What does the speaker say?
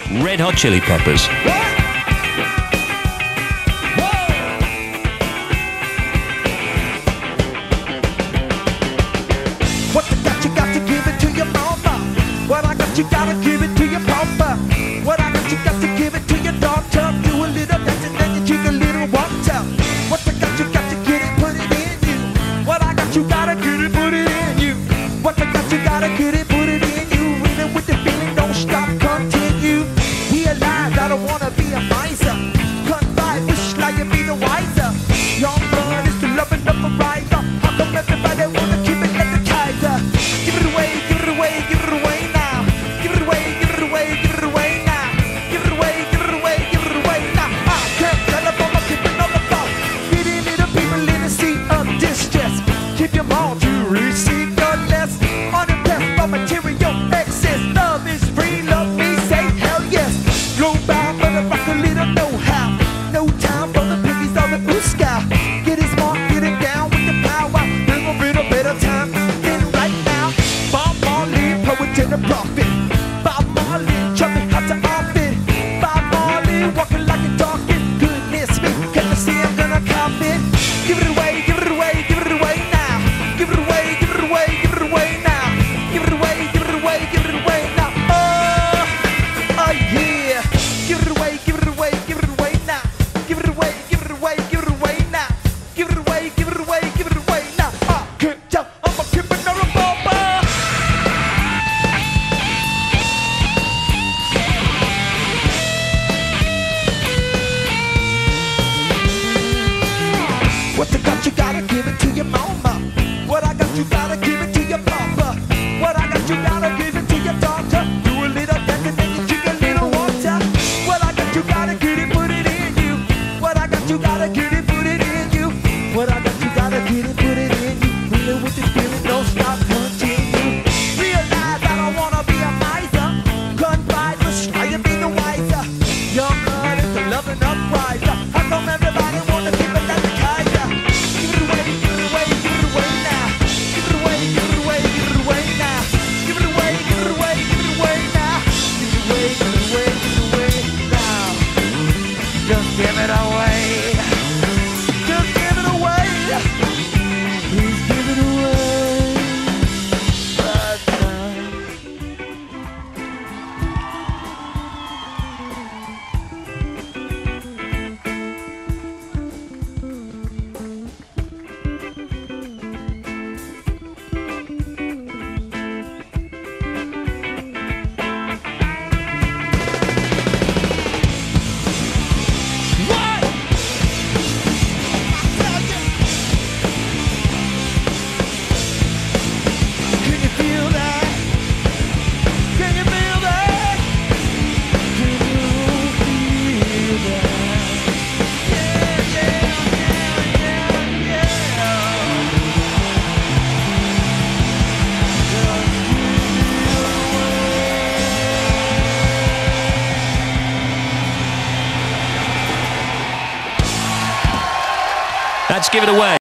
Red Hot Chili Peppers. What you got to give it to your mama. What I got, you gotta give it to your papa. What I got, you got to give it to your daughter. Do a little dancing, then you drink a little water. What I got, you got to get it, put it in you. What I got, you gotta get it, put it in you. What I got, you gotta get it, put it in you. Even with the feeling, don't stop, continue. Realize I don't wanna be a miser. Confide, wish like you be the wiser. Young blood is the loving of a riser. How come everybody wanna keep it like the Kaiser? Give it away, give it away, give it away now. Give it away, give it away, give it away now. Give it away, give it away, give it away now. I can't tell about my keeping on the phone. Feeding little people in a sea of distress. Keep your mouth to receive your less. Unimpressed by material excess. Love is free, love me, say hell yes. Slow bound for the rock, a little know-how. No time for the piggies or the blue sky. Get it smart, get it down with the power. Never been a better time than right now. Bob Marley, poet and a prophet. Bob Marley, jumping out to orbit. Bob Marley, walking like a talking. Goodness me, can you see I'm gonna cop it? Give it away, give it away, give it away now. Give it away, give it away, give it away now. Give it away, give it away, give it away now. Oh yeah. Give it away, give it away, give it away now. Give it away, give it away, give it away now. Give it away, give it away, give it away now. I can't tell, I'm a criminal bomber. What I got, you gotta give it to your mama. What I got, you gotta give it to your papa. What I got, you gotta give it to your daughter. Do a little dance and then you drink a little water. What I got, you gotta get it, put it in you. What I got, you gotta get it, put it in you. What I got, you gotta get it, put it in you. Feeling with the feeling, don't stop, continue. Realize I don't wanna be a miser. Confide, wish I could be the wiser. Young blood is the loving upriser. How come everybody wanna keep it like the Kaiser? Give it away, give it away, give it away now. Give it away, give it away, give it away now. Give it away, give it away, give it away now. Give it away, give it away, give it away now. Just give it away. Just give it away. Please give it away. Right now. What? Can you feel that? Can you feel that? Can you feel that? Yeah, yeah, yeah, yeah, yeah. Let's give it away.